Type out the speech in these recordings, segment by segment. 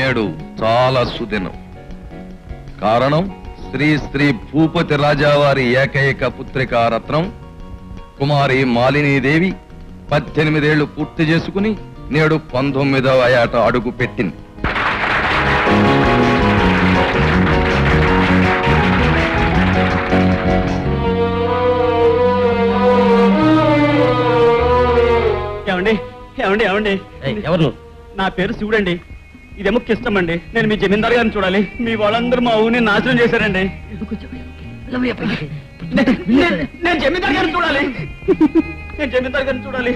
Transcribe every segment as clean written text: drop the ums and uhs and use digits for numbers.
నేడు చాలా సుదినం. కారణం శ్రీ శ్రీ భూపతి రాజావారి ఏకైక పుత్రికా రత్నం కుమారి మాలినీదేవి 18 ఏళ్లు పూర్తి చేసుకుని నేడు 19వ ఏట అడుగు పెట్టింది. ఏమండి ఏమండి ఏమండి ఎవరు? నా పేరు శివుడండి. ఇదేమో కిష్టం అండి. నేను మీ జమీందారు గారిని చూడాలి. మీ వాళ్ళందరూ మా ఊరిని నాశనం చేశారండి. నేను జమీందారు గారిని చూడాలి. నేను జమీందారు గారిని చూడాలి.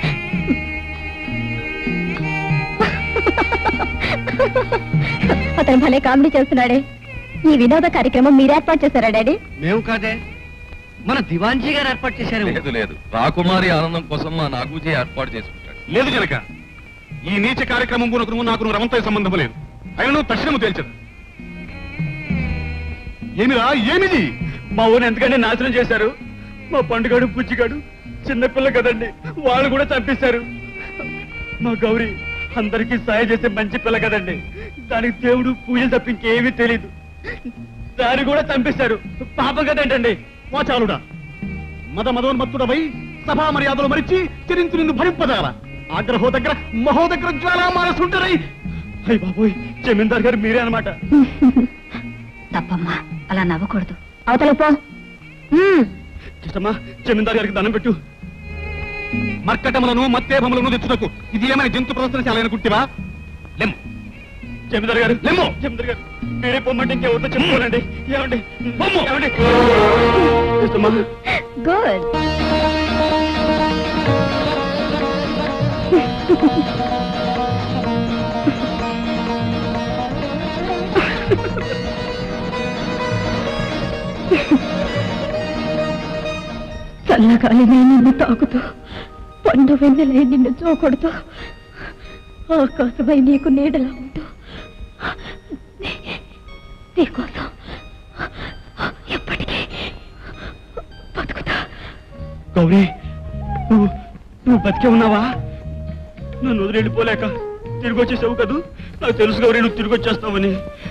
అతను భలే కామెడీ చేస్తున్నాడే. ఈ వినోద కార్యక్రమం మీరు ఏర్పాటు చేశారా డాడీ? మేము కాదే, మన దివాన్జీ గారు ఏర్పాటు చేశారు. లేదు లేదు, రాకుమారి ఆనందం కోసం మా నాగూజీ ఏర్పాటు చేసుకుంటాడు. లేదు జనక, ఈ నీచ కార్యక్రమం నాకు రమంతో సంబంధం లేదు. అయినా తక్షణము తేల్చదు. ఏమిరా ఏమిది? మా ఊరిని ఎందుకంటే నాశనం చేశారు. మా పండుగాడు బుజ్జిగాడు చిన్నపిల్ల కదండి, వాళ్ళు కూడా చంపేశారు. మా గౌరీ అందరికీ సాయం చేసే మంచి పిల్ల కదండి, దానికి దేవుడు పూజలు తప్ప ఇంకేమీ తెలీదు. దాన్ని కూడా చంపేశారు. పాపం కదంటండి. వాచాలుడా, మదోన్మత్తుడవై సభా మర్యాదలు మరిచి చరించు నిన్ను భరింపదారా? ఆగ్రహో దగ్గర మహో దగ్గర జ్వాలా మానసుంటారై. అయ్య బాబోయ్, జమీందార్ గారు మీరే అనమాట. తప్పమ్మా, అలా నవ్వకూడదు. అవతల పో. ఇష్టమ్మా, జమీందార్ గారికి దండం పెట్టు. మర్కటములను మత్తేభములను తెచ్చుటకు ఇది ఏమైనా జంతు ప్రదర్శనశాల అనుకుంటేవా? లెమ్ము జమీందార్ గారు, లెమ్ము. జమీందార్ గారు మీరే పొమ్మంటే ఇంకెవరితో చెప్పుకోనండి. ఏమండి ఏమండి? ఇష్టమ్మా, గుడ్. చల్లగాలినే నిన్ను తాకుతూ, పండు వెన్నెలై నిన్ను చూకొడుతూ, ఆకాశమై నీకు నీడలా ఉంటూ, నీకోసం ఎప్పటికీ బతుకుతా. గౌరీ, నువ్వు బతికే ఉన్నావా? నన్ను వదిలి వెళ్ళిపోలేక తిరిగి వచ్చేసావు కదూ. నాకు తెలుసు గౌరీ, నువ్వు తిరిగి వచ్చేస్తావని.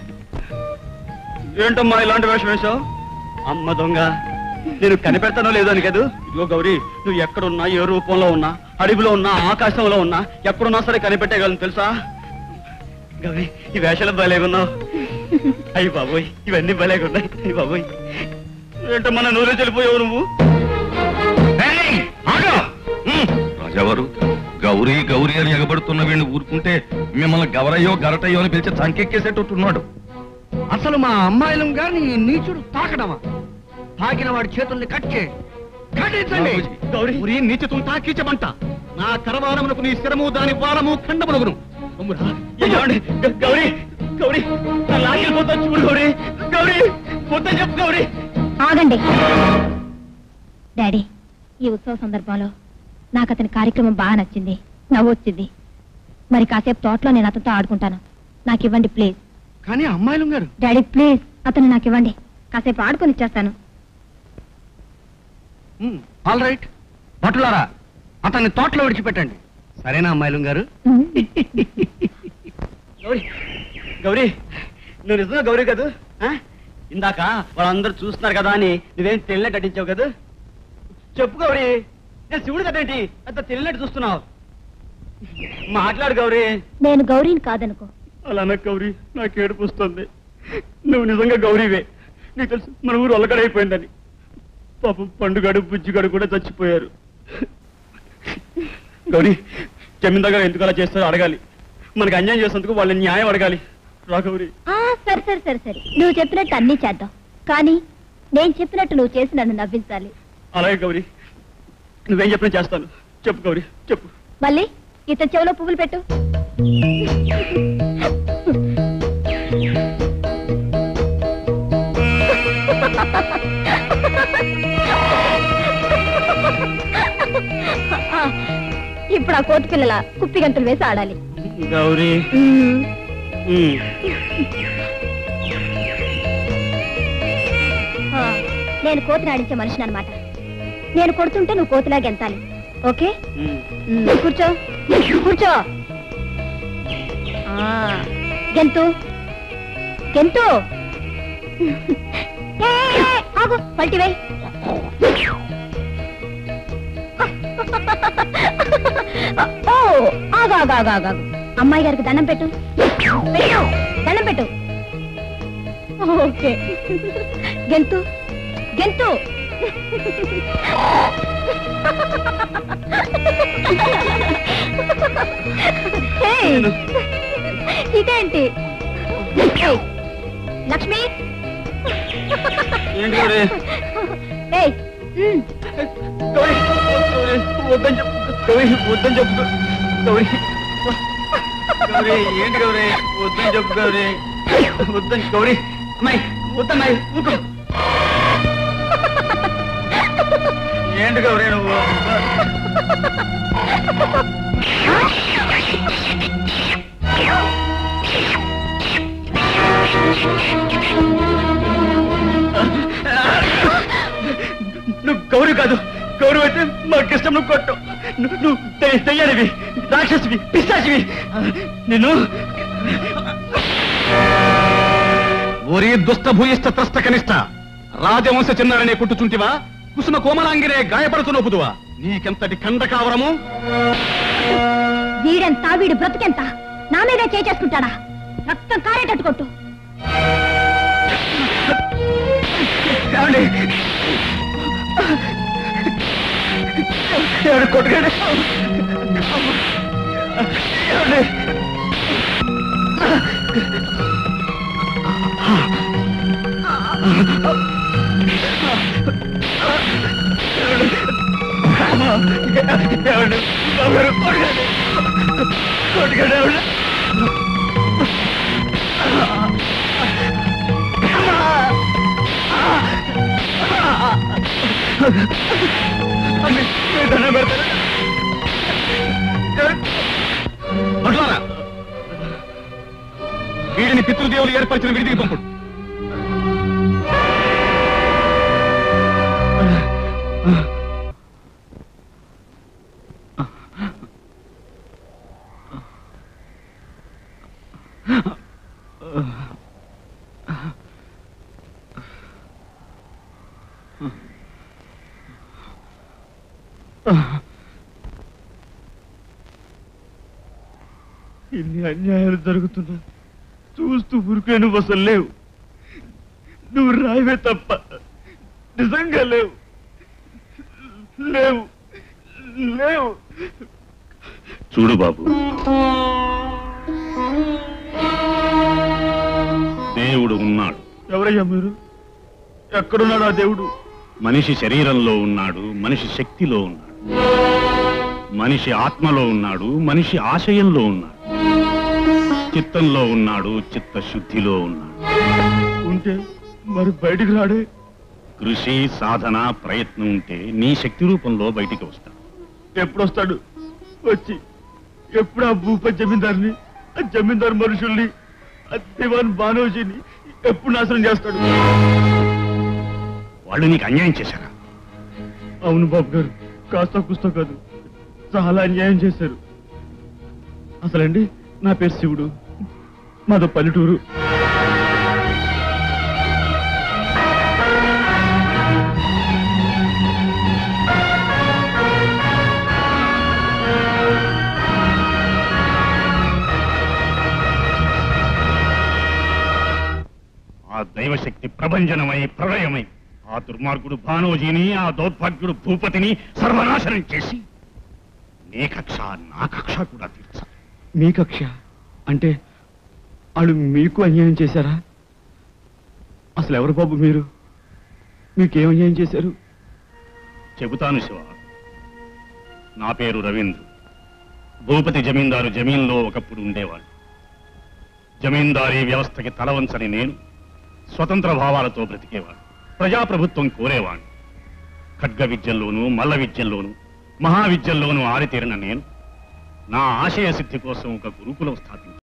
ఏంటమ్మా ఇలాంటి వేషం వేశావు? అమ్మ దొంగ, నేను కనిపెడతానో లేదో అని కదూ. ఇదిగో గౌరీ, నువ్వు ఎక్కడున్నా, ఏ రూపంలో ఉన్నా, అడవిలో ఉన్నా, ఆకాశంలో ఉన్నా, ఎక్కడున్నా సరే కనిపెట్టగలను తెలుసా? గౌరీ, ఈ వేషాలు భలేగున్నావు. అయ్యి బాబోయ్, ఇవన్నీ భలేగున్నాయి. అయ్యి బాబోయ్, ఏంటమ్మా నన్ను వదిలి వెళ్ళిపోయావు నువ్వు? రాజావారు, గౌరీ గౌరీ అని ఎగబడుతున్న వీడిని ఊరుకుంటే మిమ్మల్ని గవరయ్యో గరటయ్యో అని పిలిచి చంకెక్కేసేటట్టున్నాడు. అసలు మా అమ్మాయిలం గాని నీచుడు తాకడమా? తాకిన వాడి చేతుల్ని కట్ చేయి. ఖండించండి. గౌరీ నీచతుం తాకీచమంట. నా కరవారమునకు నీ శిరము దాని వారము ఖండములగును. గౌరీ గౌరీ, నా లాగిపోతా చూడు గౌరీ. గౌరీ పోతా చెప్పు గౌరీ. ఆగండి డాడీ. ఈ ఉత్సవ సందర్భంలో నాకు అతని కార్యక్రమం బాగా నచ్చింది, నవ్వొచ్చింది. మరి కాసేపు తోటలో నేను అతనితో ఆడుకుంటాను. నాకు ఇవ్వండి ప్లీజ్. కానీ అమ్మాయిలం గారు. డాడీ ప్లీజ్, అతను నాకు ఇవ్వండి. కాసేపు ఆడుకొని ఇచ్చేస్తాను. ఆల్ రైట్ భటులారా, అతన్ని తోటలో విడిచిపెట్టండి. సరేనా అమ్మాయిలం గారు? గౌరీ గౌరీ, నువ్వు నిజంగా గౌరీ కదూ? ఇందాక వాళ్ళందరూ చూస్తున్నారు కదా అని నువ్వేం తెలియనట్టు నటించావు కదా? చెప్పు గౌరీ, నేను శివుడు కదేంటి అంత తెలియనట్టు చూస్తున్నావు? మాట్లాడు గౌరీ. నేను గౌరీని కాదనుకో. అలానే గౌరీ, నాకు ఏడుపు వస్తుంది. నువ్వు నిజంగా గౌరీవే. నీకు తెలుసు మన ఊరు ఒల్లకడైపోయిందని. పాపం పండుగాడు బుజ్జిగాడు కూడా చచ్చిపోయారు. గౌరీ, జమీందార్ గారు ఎందుకు అలా చేస్తారో అడగాలి. మనకు అన్యాయం చేసినందుకు వాళ్ళని న్యాయం అడగాలి. రా గౌరీ. సరే సరే సరే సరే, నువ్వు చెప్పినట్టు అన్నీ చేద్దాం. కానీ నేను చెప్పినట్టు నువ్వు చేసి నన్ను నవ్వించాలి. అలాగే గౌరీ, నువ్వేం చెప్పినా చేస్తాను. చెప్పు గౌరీ, చెప్పు. మళ్ళీ ఇతని చెవిలో పువ్వులు పెట్టు. ఇప్పుడు ఆ కోతి పిల్లల కుప్పి గంతులు వేసి ఆడాలి. గౌరీ, నేను కోతిని ఆడించే మనిషిని అనమాట. నేను కొడుతుంటే నువ్వు కోతిలా గెంతాలి. ఓకే? కూర్చో కూర్చో. గెంతు గెంతు ఆగు పల్టి వేయ్ ఓ ఆగు ఆగు ఆగు ఆగు అమ్మాయి గారికి దండం పెట్టు దండం పెట్టు ఓకే గెంతు గెంతు ఇదేంటి లక్ష్మి వద్దని చెప్పు గౌరీ వద్దని చెప్పు గౌరీ గౌరీ ఏంటి గౌరీ వద్దని చెప్పు గౌరీ వద్దని గౌరీ అమ్మాయి వద్దమ్మాయి ఊరుకో ఏంటి గౌరీ నువ్వు నువ్వు గౌరీ కాదు గౌరీ అయితే మాకు ఇష్టం నువ్వు కొట్టు నువ్వు దయ్యానివి రాక్షసివి పిశాచివి నిన్ను ఓరి దుష్ట భూయిష్ట త్రస్త కనిష్ట రాజవంశ చిన్నారనే కుట్టుచుంటివా కుసుమ కోమలాంగిరే గాయపడుతున్నపుదువా నీకెంతటి ఖండ కావరము వీడెంత వీడు బ్రతికెంత నా మీదే చేసుకుంటాడా రక్తం కారేటట్టు కొట్టు కొట్టుకోండి వీడిని పితృదేవులు ఏర్పరిచిన విడిదికి పంపుడు ఇన్ని అన్యాయాలు జరుగుతున్నా చూస్తూ ఊరికే నువ్వు అసలు లేవు నువ్వు రాయవే తప్ప నిజంగా లేవు లేవు లేవు చూడు బాబు దేవుడు ఉన్నాడు ఎవరయ్యా మీరు ఎక్కడున్నాడు ఆ దేవుడు మనిషి శరీరంలో ఉన్నాడు మనిషి శక్తిలో ఉన్నాడు మనిషి ఆత్మలో ఉన్నాడు మనిషి ఆశయంలో ఉన్నాడు చిత్తంలో ఉన్నాడు చిత్తశుద్ధిలో ఉన్నాడు ఉంటే మరి బయటికి రాడే కృషి సాధన ప్రయత్నం ఉంటే నీ శక్తి రూపంలో బయటికి వస్తాడు ఎప్పుడు వస్తాడు వచ్చి ఎప్పుడు ఆ భూపతి జమీందారుని ఆ జమీందారు మనుషుల్ని ఆ దివాన్ బానోజీని ఎప్పుడు నాశనం చేస్తాడు వాళ్ళు నీకు అన్యాయం చేశారా అవును బాబు గారు కాస్త కుస్త కాదు చాలా అన్యాయం చేశారు అసలండి నా పేరు శివుడు మాదో పల్లెటూరు ఆ దైవశక్తి ప్రభంజనమై ప్రళయమై ఆ దుర్మార్గుడు భానోజీని ఆ దౌర్భాగ్యుడు భూపతిని సర్వనాశనం చేసి నీ కక్ష నా కక్ష కూడా తీర్చాలి మీ కక్ష అంటే వాళ్ళు మీకు అన్యాయం చేశారా అసలు ఎవరు బాబు మీరు మీకేం అన్యాయం చేశారు చెబుతాను శివ నా పేరు రవీంద్రు భూపతి జమీందారు జమీన్లో ఒకప్పుడు ఉండేవాడు జమీందారీ వ్యవస్థకి తలవంచని నేను స్వతంత్ర భావాలతో బ్రతికేవాడు ప్రజాప్రభుత్వం కోరేవాడు ఖడ్గ విద్యల్లోనూ మల్ల విద్యల్లోనూ మహావిద్యల్లోనూ ఆరితేరిన నేను నా ఆశయ సిద్ధి కోసం ఒక గురుకులం స్థాపించాను